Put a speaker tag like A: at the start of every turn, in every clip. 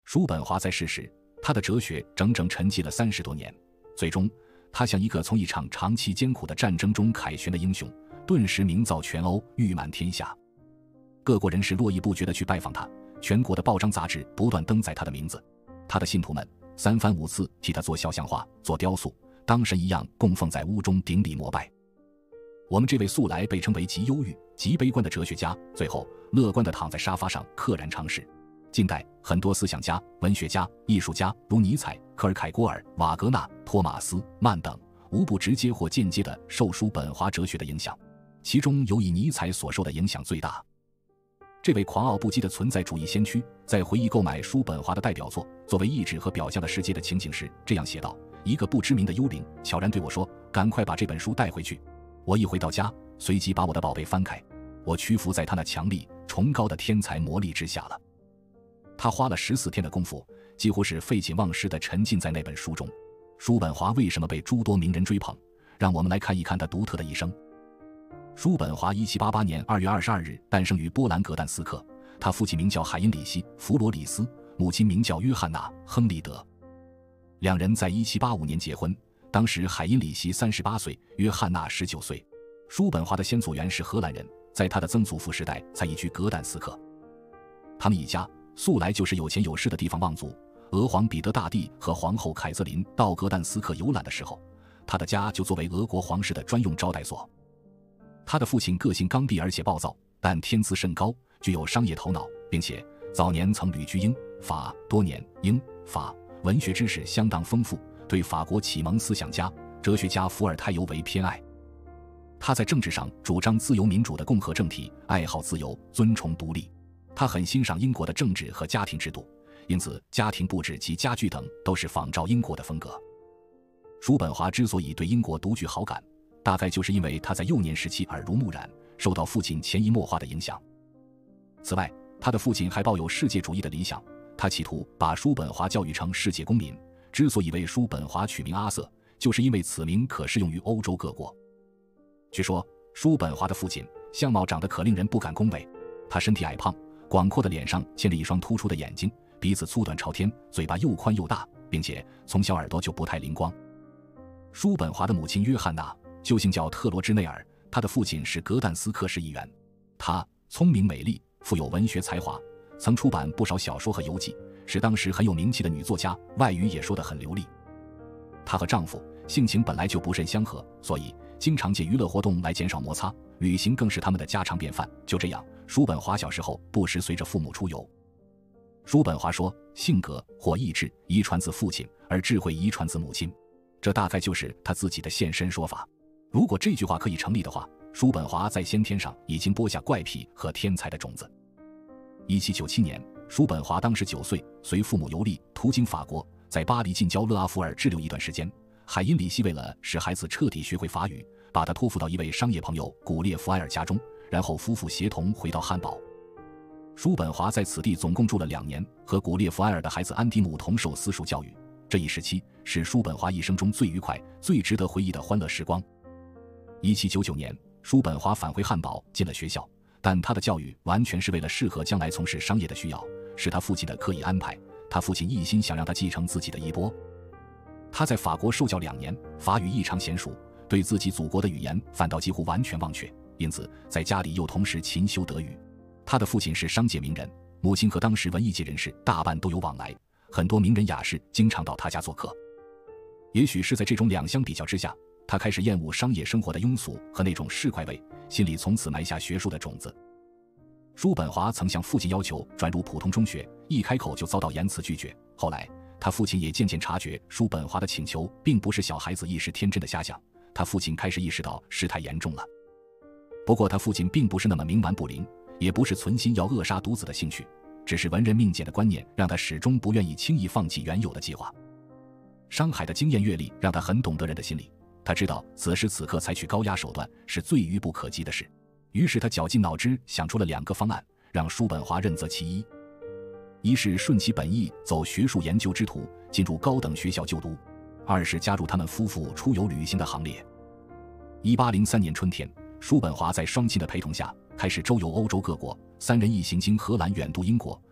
A: 叔本华在世时，他的哲学整整沉寂了30多年，最终他像一个从一场长期艰苦的战争中凯旋的英雄，顿时名噪全欧，誉满天下。各国人士络绎不绝地去拜访他，全国的报章杂志不断登载他的名字，他的信徒们3番5次替他做肖像画、做雕塑，当神一样供奉在屋中顶礼膜拜。我们这位素来被称为极忧郁、极悲观的哲学家，最后乐观地躺在沙发上溘然长逝。近代很多思想家、文学家、艺术家，如尼采、科尔凯郭尔、瓦格纳、托马斯·曼等，无不直接或间接地受叔本华哲学的影响，其中尤以尼采所受的影响最大。这位狂傲不羁的存在主义先驱，在回忆购买叔本华的代表作作为意志和表象的世界的情景时，这样写道：一个不知名的幽灵悄然对我说，赶快把这本书带回去。我一回到家，随即把我的宝贝翻开，我屈服在他那强力崇高的天才魔力之下了。他花了14天的功夫，几乎是废寝忘食地沉浸在那本书中。叔本华为什么被诸多名人追捧？让我们来看一看他独特的一生。叔本华1788年2月22日诞生于波兰格但斯克，他父亲名叫海因里希·弗罗里斯，母亲名叫约翰娜·亨利德。两人在1785年结婚，当时海因里希38岁，约翰娜19岁。叔本华的先祖源是荷兰人，在他的曾祖父时代才移居格但斯克。他们一家素来就是有钱有势的地方望族。俄皇彼得大帝和皇后凯瑟琳到格但斯克游览的时候，他的家就作为俄国皇室的专用招待所。他的父亲个性刚愎而且暴躁，但天资甚高，具有商业头脑，并且早年曾旅居英法多年，英法文学知识相当丰富，对法国启蒙思想家、哲学家伏尔泰尤为偏爱。他在政治上主张自由民主的共和政体，爱好自由，尊崇独立。他很欣赏英国的政治和家庭制度，因此家庭布置及家具等都是仿照英国的风格。叔本华之所以对英国独具好感，大概就是因为他在幼年时期耳濡目染，受到父亲潜移默化的影响。此外，他的父亲还抱有世界主义的理想，他企图把叔本华教育成世界公民。之所以为叔本华取名阿瑟，就是因为此名可适用于欧洲各国。据说叔本华的父亲相貌长得可令人不敢恭维，他身体矮胖，广阔的脸上嵌着一双突出的眼睛，鼻子粗短朝天，嘴巴又宽又大，并且从小耳朵就不太灵光。叔本华的母亲约翰娜旧姓叫特罗芝内尔，她的父亲是格但斯克市议员。她聪明美丽，富有文学才华，曾出版不少小说和游记，是当时很有名气的女作家，外语也说得很流利。她和丈夫性情本来就不甚相合，所以经常借娱乐活动来减少摩擦，旅行更是他们的家常便饭。就这样，叔本华小时候不时随着父母出游。叔本华说，性格或意志遗传自父亲，而智慧遗传自母亲，这大概就是他自己的现身说法。如果这句话可以成立的话，叔本华在先天上已经播下怪癖和天才的种子。1797年，叔本华当时9岁，随父母游历，途经法国，在巴黎近郊勒阿弗尔滞留一段时间。海因里希为了使孩子彻底学会法语，把他托付到一位商业朋友古列弗埃尔家中，然后夫妇协同回到汉堡。叔本华在此地总共住了2年，和古列弗埃尔的孩子安迪姆同受私塾教育。这一时期是叔本华一生中最愉快、最值得回忆的欢乐时光。1799年，叔本华返回汉堡，进了学校，但他的教育完全是为了适合将来从事商业的需要，是他父亲的刻意安排。他父亲一心想让他继承自己的衣钵。他在法国受教2年，法语异常娴熟，对自己祖国的语言反倒几乎完全忘却，因此在家里又同时勤修德语。他的父亲是商界名人，母亲和当时文艺界人士大半都有往来，很多名人雅士经常到他家做客。也许是在这种两相比较之下，他开始厌恶商业生活的庸俗和那种市侩味，心里从此埋下学术的种子。叔本华曾向父亲要求转入普通中学，一开口就遭到严词拒绝。后来他父亲也渐渐察觉叔本华的请求并不是小孩子一时天真的瞎想，他父亲开始意识到事态严重了。不过他父亲并不是那么冥顽不灵，也不是存心要扼杀独子的兴趣，只是文人命简的观念让他始终不愿意轻易放弃原有的计划。商海的经验阅历让他很懂得人的心理，他知道此时此刻采取高压手段是最愚不可及的事，于是他绞尽脑汁想出了2个方案，让叔本华任择其一。一是顺其本意，走学术研究之途，进入高等学校就读；二是加入他们夫妇出游旅行的行列。1803年春天，叔本华在双亲的陪同下开始周游欧洲各国，3人一行经荷兰远渡英国，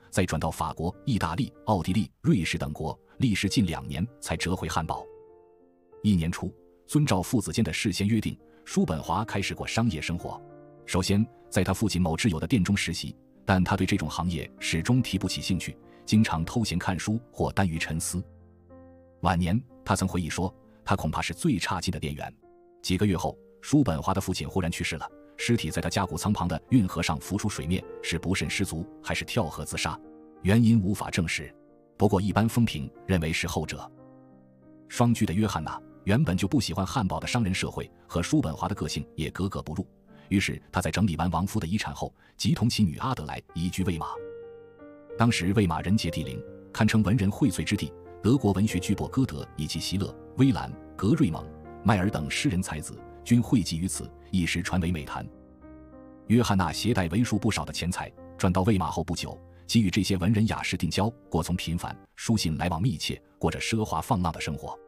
A: 再转到法国、意大利、奥地利、瑞士等国，历时近2年才折回汉堡。1年初，遵照父子间的事先约定，叔本华开始过商业生活。首先，在他父亲某挚友的店中实习，但他对这种行业始终提不起兴趣，经常偷闲看书或耽于沉思。晚年，他曾回忆说，他恐怕是最差劲的店员。几个月后，叔本华的父亲忽然去世了，尸体在他家谷仓旁的运河上浮出水面，是不慎失足还是跳河自杀，原因无法证实。不过一般风评认为是后者。双居的约翰娜原本就不喜欢汉堡的商人社会，和叔本华的个性也格格不入，于是他在整理完亡夫的遗产后，即同其女阿德莱移居魏玛。当时魏玛人杰地灵，堪称文人荟萃之地，德国文学巨擘歌德以及席勒、威兰、格瑞蒙、迈尔等诗人才子均汇集于此，一时传为美谈。约翰娜携带为数不少的钱财，转到魏玛后不久，即与这些文人雅士定交，过从频繁，书信来往密切，过着奢华放浪的生活。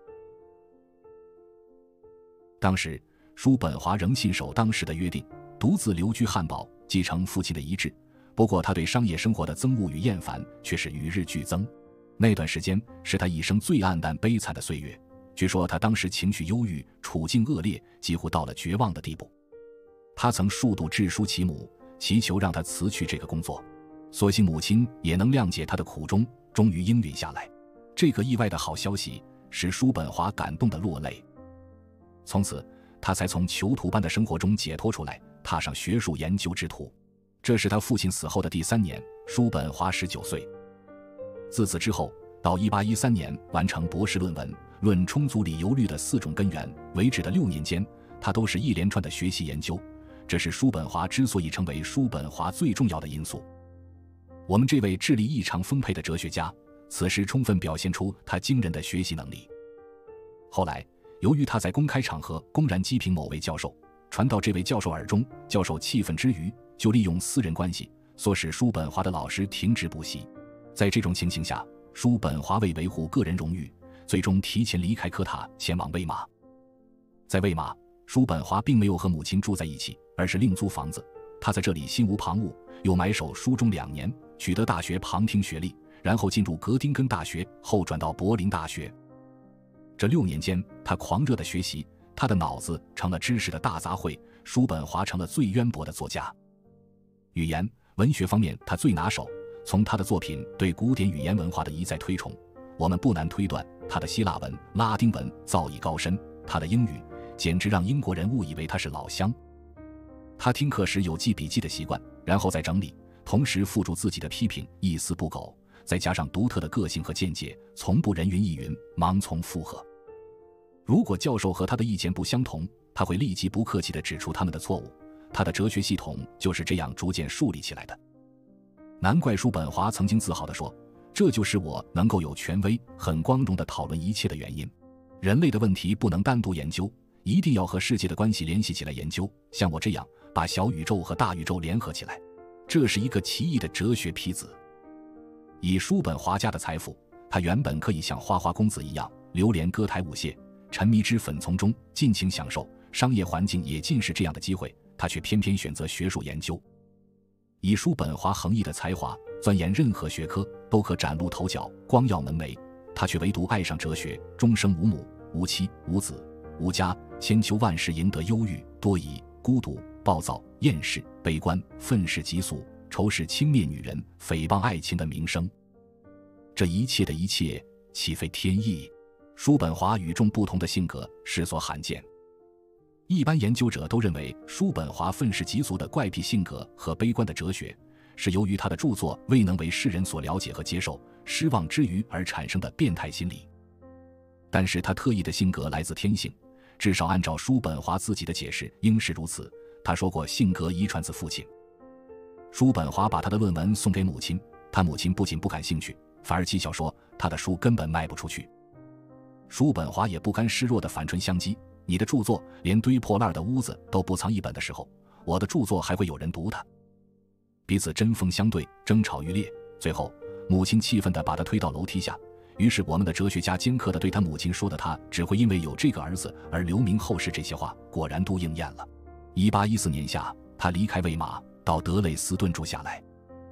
A: 当时叔本华仍信守当时的约定，独自留居汉堡，继承父亲的遗志。不过他对商业生活的憎恶与厌烦却是与日俱增。那段时间是他一生最暗淡悲惨的岁月，据说他当时情绪忧郁，处境恶劣，几乎到了绝望的地步。他曾数度致书其母，祈求让他辞去这个工作，所幸母亲也能谅解他的苦衷，终于应允下来。这个意外的好消息使叔本华感动得落泪。从此他才从囚徒般的生活中解脱出来，踏上学术研究之途。这是他父亲死后的第3年，叔本华19岁。自此之后，到1813年完成博士论文《论充足理由律的4种根源》为止的6年间，他都是一连串的学习研究，这是叔本华之所以成为叔本华最重要的因素。我们这位智力异常丰沛的哲学家，此时充分表现出他惊人的学习能力。后来由于他在公开场合公然讥评某位教授，传到这位教授耳中，教授气愤之余，就利用私人关系，唆使叔本华的老师停止补习。在这种情形下，叔本华为维护个人荣誉，最终提前离开科塔，前往魏玛。在魏玛，叔本华并没有和母亲住在一起，而是另租房子。他在这里心无旁骛，又埋首书中2年，取得大学旁听学历，然后进入格丁根大学，后转到柏林大学。这6年间，他狂热的学习，他的脑子成了知识的大杂烩，叔本华成了最渊博的作家。语言、文学方面他最拿手，从他的作品对古典语言文化的一再推崇，我们不难推断他的希腊文、拉丁文造诣高深，他的英语简直让英国人误以为他是老乡。他听课时有记笔记的习惯，然后再整理，同时附注自己的批评，一丝不苟，再加上独特的个性和见解，从不人云亦云，盲从附和。如果教授和他的意见不相同，他会立即不客气地指出他们的错误。他的哲学系统就是这样逐渐树立起来的。难怪叔本华曾经自豪地说，这就是我能够有权威、很光荣地讨论一切的原因。人类的问题不能单独研究，一定要和世界的关系联系起来研究，像我这样把小宇宙和大宇宙联合起来，这是一个奇异的哲学坯子。以叔本华家的财富，他原本可以像花花公子一样流连歌台舞榭，沉迷之粉丛中，尽情享受，商业环境也尽是这样的机会，他却偏偏选择学术研究。以叔本华横溢的才华，钻研任何学科都可崭露头角，光耀门楣，他却唯独爱上哲学，终生无母、无妻、无子、无家，千秋万世，赢得忧郁、多疑、孤独、暴躁、厌世、悲观、愤世嫉俗、仇视轻蔑女人、诽谤爱情的名声。这一切的一切，岂非天意？叔本华与众不同的性格实所罕见。一般研究者都认为，叔本华愤世嫉俗的怪癖性格和悲观的哲学，是由于他的著作未能为世人所了解和接受，失望之余而产生的变态心理。但是他特异的性格来自天性，至少按照叔本华自己的解释，应是如此。他说过，性格遗传自父亲。叔本华把他的论文送给母亲，他母亲不仅不感兴趣，反而讥笑说他的书根本卖不出去。叔本华也不甘示弱地反唇相讥，你的著作连堆破烂的屋子都不藏一本的时候，我的著作还会有人读它？彼此针锋相对，争吵愈烈，最后母亲气愤地把他推到楼梯下。于是我们的哲学家尖刻地对他母亲说的他只会因为有这个儿子而留名后世这些话，果然都应验了。1814年夏，他离开魏玛，到德累斯顿住下来。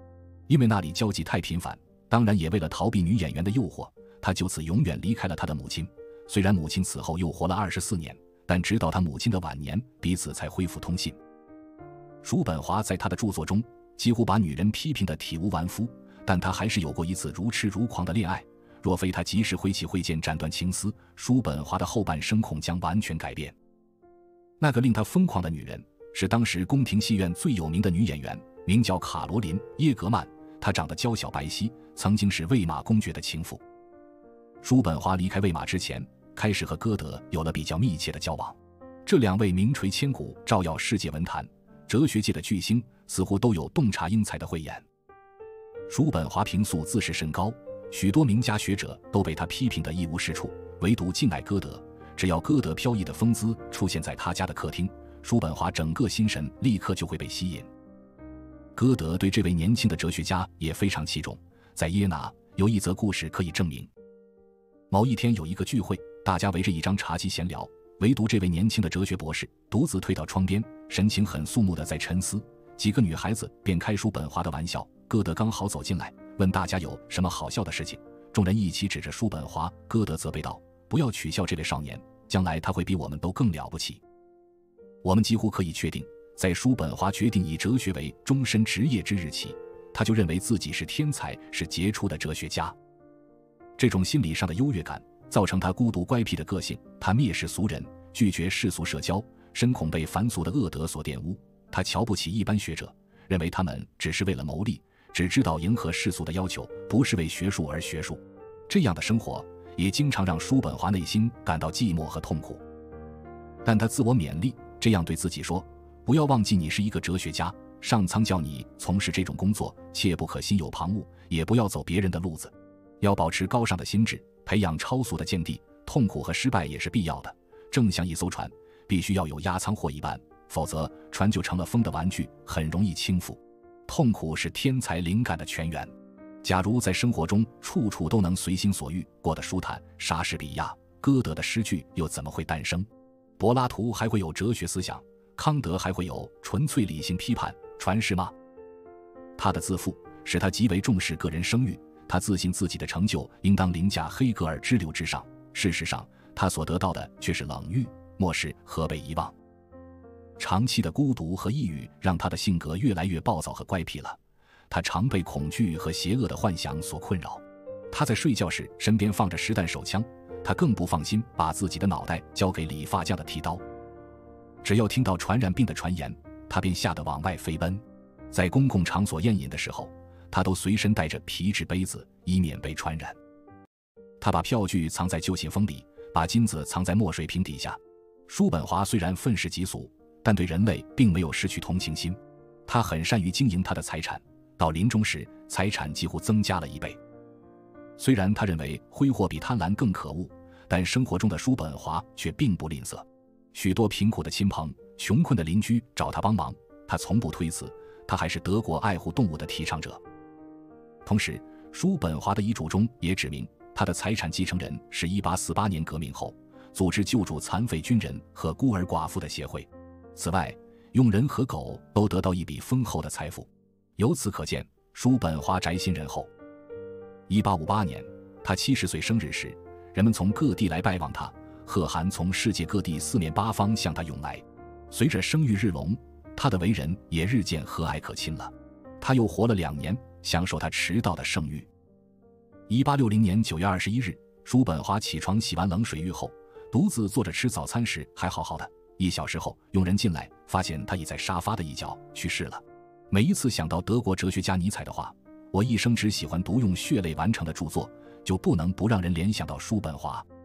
A: 因为那里交际太频繁，当然也为了逃避女演员的诱惑，他就此永远离开了他的母亲。虽然母亲此后又活了24年，但直到他母亲的晚年，彼此才恢复通信。叔本华在他的著作中几乎把女人批评得体无完肤，但他还是有过一次如痴如狂的恋爱。若非他及时挥起挥剑斩断情丝，叔本华的后半生恐将完全改变。那个令他疯狂的女人是当时宫廷戏院最有名的女演员，名叫卡罗琳·耶格曼。她长得娇小白皙，曾经是魏玛公爵的情妇。叔本华离开魏玛之前，开始和歌德有了比较密切的交往。这两位名垂千古、照耀世界文坛、哲学界的巨星，似乎都有洞察英才的慧眼。叔本华平素自视甚高，许多名家学者都被他批评得一无是处，唯独敬爱歌德。只要歌德飘逸的风姿出现在他家的客厅，叔本华整个心神立刻就会被吸引。歌德对这位年轻的哲学家也非常器重，在耶拿有一则故事可以证明。某一天有一个聚会，大家围着一张茶几闲聊，唯独这位年轻的哲学博士独自退到窗边，神情很肃穆地在沉思。几个女孩子便开叔本华的玩笑，歌德刚好走进来，问大家有什么好笑的事情。众人一起指着叔本华，歌德责备道：“不要取笑这位少年，将来他会比我们都更了不起。”我们几乎可以确定，在叔本华决定以哲学为终身职业之日起，他就认为自己是天才，是杰出的哲学家。这种心理上的优越感造成他孤独乖僻的个性，他蔑视俗人，拒绝世俗社交，深恐被凡俗的恶德所玷污。他瞧不起一般学者，认为他们只是为了谋利，只知道迎合世俗的要求，不是为学术而学术。这样的生活也经常让叔本华内心感到寂寞和痛苦。但他自我勉励，这样对自己说：不要忘记你是一个哲学家，上苍叫你从事这种工作，切不可心有旁骛，也不要走别人的路子，要保持高尚的心智，培养超俗的见地。痛苦和失败也是必要的，正像一艘船必须要有压舱货一般，否则船就成了风的玩具，很容易倾覆。痛苦是天才灵感的泉源。假如在生活中处处都能随心所欲，过得舒坦，莎士比亚、歌德的诗句又怎么会诞生？柏拉图还会有哲学思想，康德还会有纯粹理性批判传世吗？他的自负使他极为重视个人声誉，他自信自己的成就应当凌驾黑格尔之流之上。事实上，他所得到的却是冷遇、漠视和被遗忘。长期的孤独和抑郁让他的性格越来越暴躁和乖僻了，他常被恐惧和邪恶的幻想所困扰。他在睡觉时身边放着实弹手枪，他更不放心把自己的脑袋交给理发匠的剃刀。只要听到传染病的传言，他便吓得往外飞奔。在公共场所宴饮的时候，他都随身带着皮质杯子，以免被传染。他把票据藏在旧信封里，把金子藏在墨水瓶底下。叔本华虽然愤世嫉俗，但对人类并没有失去同情心。他很善于经营他的财产，到临终时财产几乎增加了1倍。虽然他认为挥霍比贪婪更可恶，但生活中的叔本华却并不吝啬。许多贫苦的亲朋、穷困的邻居找他帮忙，他从不推辞。他还是德国爱护动物的提倡者。同时，叔本华的遗嘱中也指明，他的财产继承人是1848年革命后组织救助残废军人和孤儿寡妇的协会。此外，佣人和狗都得到一笔丰厚的财富。由此可见，叔本华宅心仁厚。1858年，他70岁生日时，人们从各地来拜望他，贺函从世界各地四面八方向他涌来。随着声誉日隆，他的为人也日渐和蔼可亲了。他又活了2年，享受他迟到的盛誉。1860年9月21日，叔本华起床洗完冷水浴后，独自坐着吃早餐时还好好的。1小时后，佣人进来，发现他已在沙发的一角去世了。每一次想到德国哲学家尼采的话，我一生只喜欢读用血泪完成的著作，就不能不让人联想到叔本华。